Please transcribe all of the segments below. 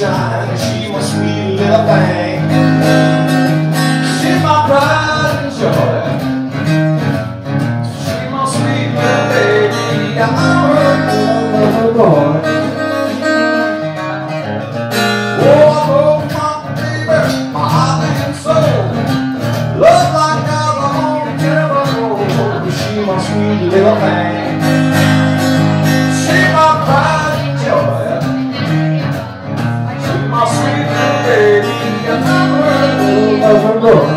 sunshine, she's my sweet little thing. She's my pride and joy. She's my sweet little baby. I'm her boy. Oh, I broke my baby, my heart and soul. Love like alcohol, never know. She's my sweet little thing. She's my pride and joy. She's my sweet little baby. I'm her boy.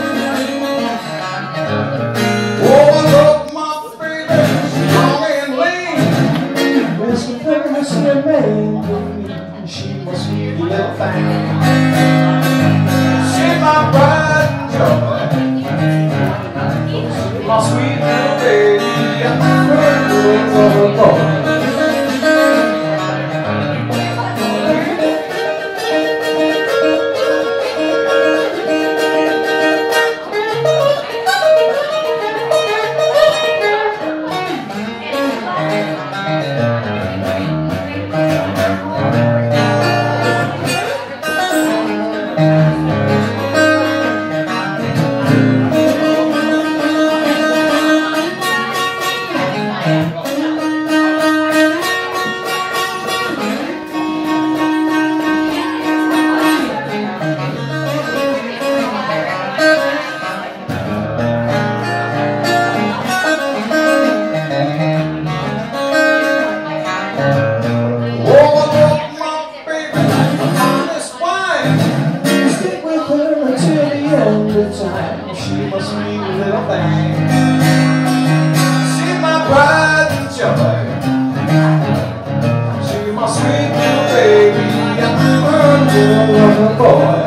Oh, I love my baby, strong and lean. Listen to me, sweet baby. She's my sweet little thing. She's my pride and joy. She's my sweet little baby. I'm her boy. Time. She's my sweet little thing. She's my pride and joy. She's my sweet little baby. I'm her little boy.